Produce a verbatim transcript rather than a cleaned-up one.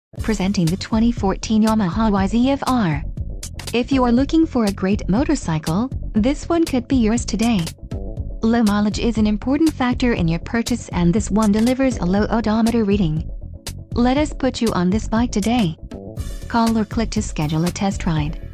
Presenting the twenty fourteen Yamaha Y Z F R. If you are looking for a great motorcycle, this one could be yours today. Low mileage is an important factor in your purchase, and this one delivers a low odometer reading. Let us put you on this bike today. Call or click to schedule a test ride.